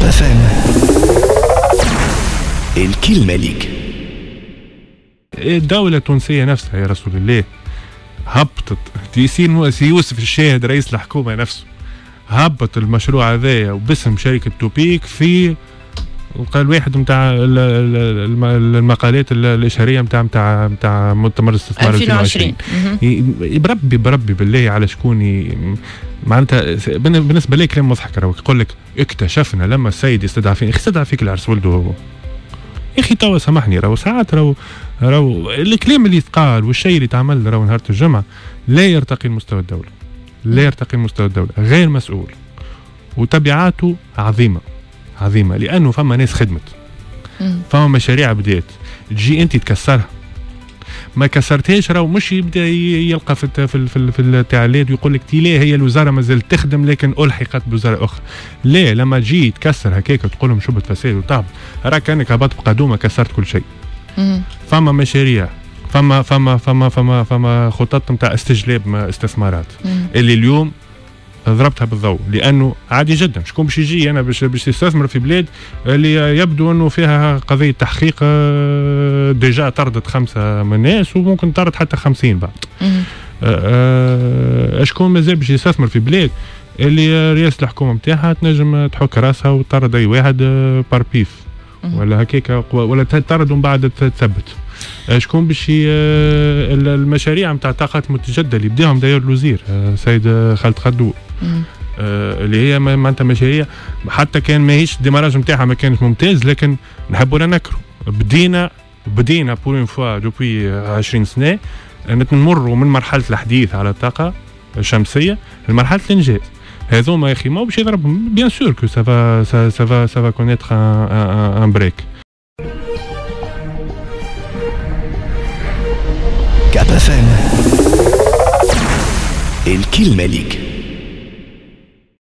FM. الكلمة ليك. الدولة التونسية نفسها يا رسول الله هبطت سي يوسف الشاهد رئيس الحكومة نفسه هبط المشروع هذايا وباسم شركة توبيك في قال واحد متاع المقالات الإشهارية متاع مؤتمر الاستثمار 2020. بربي بالله على شكون معناتها بالنسبة لي كلام مضحك. يقول لك اكتشفنا لما السيد يستدعى فيك العرس ولده هو. يا اخي توا سامحني ساعات الكلام اللي يتقال والشيء اللي تعمل نهار الجمعة لا يرتقي لمستوى الدولة، لا يرتقي لمستوى الدولة، غير مسؤول وتبعاته عظيمة لأنه فما ناس خدمت، فما مشاريع بدات تجي أنت تكسرها، ما كسرتهاش مش يبدا يلقى في التعليق ويقول لك لا هي الوزارة ما زالت تخدم لكن ألحقت بوزارة أخرى. لا، لما تجي تكسر هكاك وتقول لهم شبه فساد وتعب راك كأنك هبط بقدومة كسرت كل شيء. فما مشاريع، فما خطط نتاع استجلاب استثمارات اللي اليوم ضربتها بالضوء، لانه عادي جدا شكون باش يجي انا باش يستثمر في بلاد اللي يبدو انه فيها قضيه تحقيق ديجا طردت 5 من الناس وممكن طرد حتى 50 بعد. شكون مازال باش يستثمر في بلاد اللي رئاسه الحكومه نتاعها تنجم تحك راسها وتطرد اي واحد بار بيف ولا هكاك ولا تطرد ومن بعد تثبت. شكون باش المشاريع نتاع الطاقات المتجدده اللي بداهم داير الوزير سيد خالد خدو اللي هي معناتها مشاريع حتى كان ماهيش الديماراج نتاعها ما كانش ممتاز، لكن نحبوا نكروا بدينا بور اون فوا دوبوي 20 سنه نمروا من مرحله الحديث على الطاقه الشمسيه لمرحله الانجاز. هذوما يا اخي ما باش يضربهم بيان سور كو سافا كونيتر ان بريك. كاب FM. الكلمة ليك.